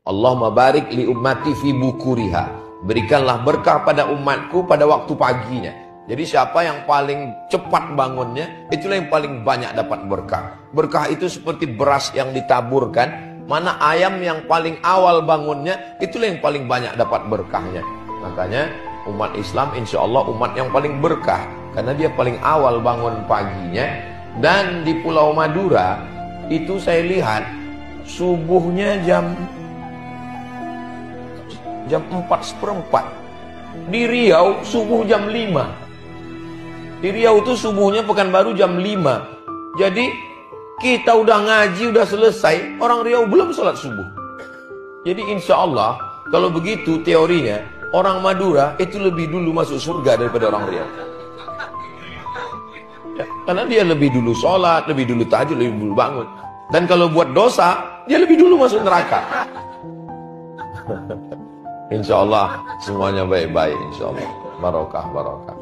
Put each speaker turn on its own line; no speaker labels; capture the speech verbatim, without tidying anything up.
Allahumma barik li ummati fi bukuriha. Berikanlah berkah pada umatku pada waktu paginya. Jadi siapa yang paling cepat bangunnya, itulah yang paling banyak dapat berkah. Berkah itu seperti beras yang ditaburkan. Mana ayam yang paling awal bangunnya, itulah yang paling banyak dapat berkahnya. Makanya umat Islam insya Allah umat yang paling berkah. Karena dia paling awal bangun paginya. Dan di Pulau Madura, itu saya lihat subuhnya jam jam empat seperempat. Di Riau subuh jam lima. Di Riau itu subuhnya Pekanbaru jam lima. Jadi kita udah ngaji, udah selesai, orang Riau belum sholat subuh. Jadi insya Allah kalau begitu teorinya, orang Madura itu lebih dulu masuk surga daripada orang Riau. Ya, karena dia lebih dulu sholat, lebih dulu tahajud, lebih dulu bangun. Dan kalau buat dosa, dia lebih dulu masuk neraka. Insya Allah semuanya baik-baik, insya Allah. Barokah, barokah.